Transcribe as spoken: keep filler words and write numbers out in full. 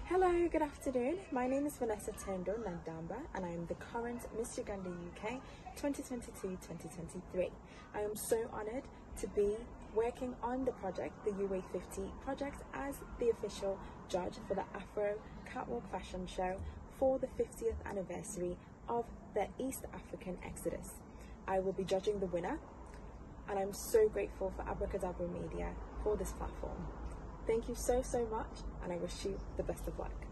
Hello, good afternoon. My name is Vanessa Tendo Naddamba and I am the current Miss Uganda U K twenty twenty-two twenty twenty-three. I am so honoured to be working on the project, the U A fifty project, as the official judge for the Afro-Catwalk fashion show for the fiftieth anniversary of the East African Exodus. I will be judging the winner and I'm so grateful for ABRACADABRA Media for this platform. Thank you so, so much, and I wish you the best of luck.